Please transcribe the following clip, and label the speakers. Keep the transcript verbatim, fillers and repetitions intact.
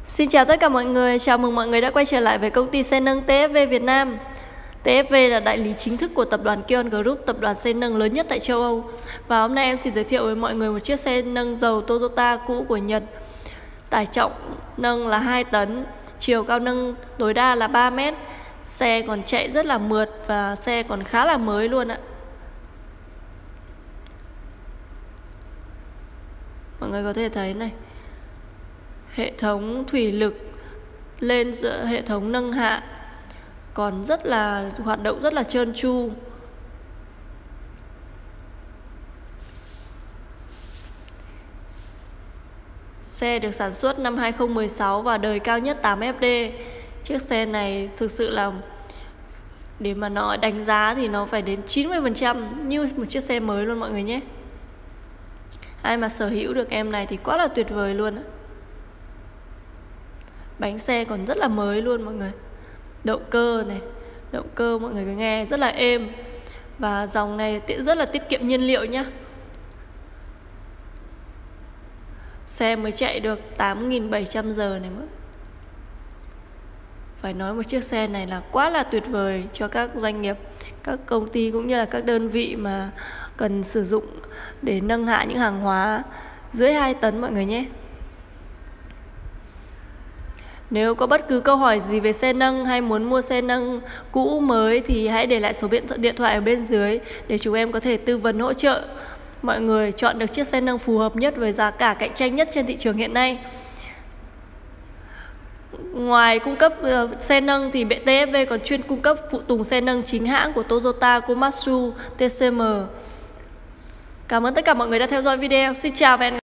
Speaker 1: Xin chào tất cả mọi người, chào mừng mọi người đã quay trở lại với công ty xe nâng tê ép vê Việt Nam. tê ép vê là đại lý chính thức của tập đoàn Kion Group, tập đoàn xe nâng lớn nhất tại châu Âu. Và hôm nay em xin giới thiệu với mọi người một chiếc xe nâng dầu Toyota cũ của Nhật. Tải trọng nâng là hai tấn, chiều cao nâng tối đa là ba mét. Xe còn chạy rất là mượt và xe còn khá là mới luôn ạ. Mọi người có thể thấy này, hệ thống thủy lực lên giữa hệ thống nâng hạ còn rất là hoạt động rất là trơn tru. Xe được sản xuất năm hai không một sáu và đời cao nhất tám ép đê. Chiếc xe này thực sự là để mà nói đánh giá thì nó phải đến chín mươi phần trăm như một chiếc xe mới luôn mọi người nhé. Ai mà sở hữu được em này thì quá là tuyệt vời luôn á. Bánh xe còn rất là mới luôn mọi người. Động cơ này, động cơ mọi người cứ nghe rất là êm. Và dòng này rất là tiết kiệm nhiên liệu nhá. Xe mới chạy được tám nghìn bảy trăm giờ này mới. Phải nói một chiếc xe này là quá là tuyệt vời cho các doanh nghiệp, các công ty cũng như là các đơn vị mà cần sử dụng để nâng hạ những hàng hóa dưới hai tấn mọi người nhé. Nếu có bất cứ câu hỏi gì về xe nâng hay muốn mua xe nâng cũ mới thì hãy để lại số điện thoại ở bên dưới để chúng em có thể tư vấn hỗ trợ mọi người chọn được chiếc xe nâng phù hợp nhất với giá cả cạnh tranh nhất trên thị trường hiện nay. Ngoài cung cấp uh, xe nâng thì tê ép vê còn chuyên cung cấp phụ tùng xe nâng chính hãng của Toyota, Komatsu, tê xê em. Cảm ơn tất cả mọi người đã theo dõi video. Xin chào và hẹn gặp lại.